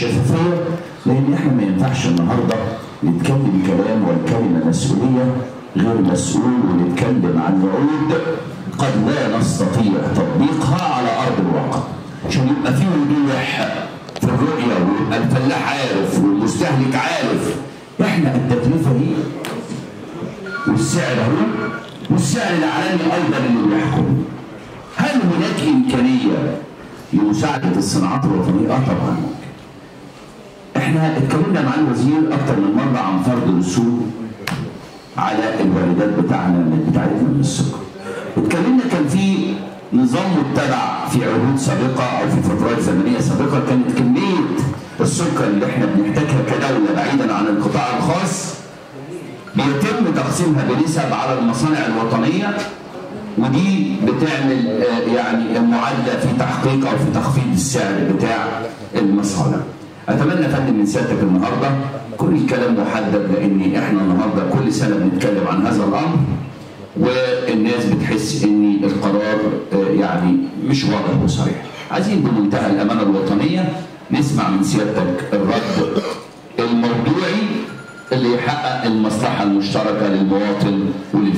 الشفافيه، لان احنا ما ينفعش النهارده نتكلم كلام والكلمه مسؤوليه غير مسؤول، ونتكلم عن وعود قد لا نستطيع تطبيقها على ارض الواقع، عشان يبقى في وضوح في الرؤيه، ويبقى الفلاح عارف والمستهلك عارف احنا التكلفه دي والسعر اهو، والسعر العالمي ايضا اللي بيحكم. هل هناك امكانيه لمساعده الصناعات الوطنيه؟ طبعا. احنا اتكلمنا مع الوزير اكثر من مره عن فرض رسوم على الواردات بتاعتنا من السكر. اتكلمنا كان في نظام متبع في عهود سابقه او في فترات زمنيه سابقه، كانت كميه السكر اللي احنا بنحتاجها كدوله بعيدا عن القطاع الخاص بيتم تقسيمها بنسب على المصانع الوطنيه، ودي بتعمل يعني معادله في تحقيق او في تخفيض السعر بتاع المصانع. اتمنى فندم من سيادتك النهارده كل الكلام محدد، لان احنا النهارده كل سنه بنتكلم عن هذا الامر والناس بتحس ان القرار يعني مش واضح وصريح. عايزين بمنتهى الامانه الوطنيه نسمع من سيادتك الرد الموضوعي اللي يحقق المصلحه المشتركه للمواطن ولل